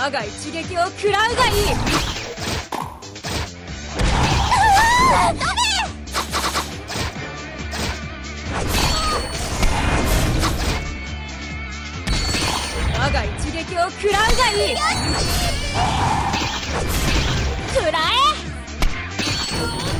我が一撃を食らうがいい。我が一撃を食らうがいい。食らえ。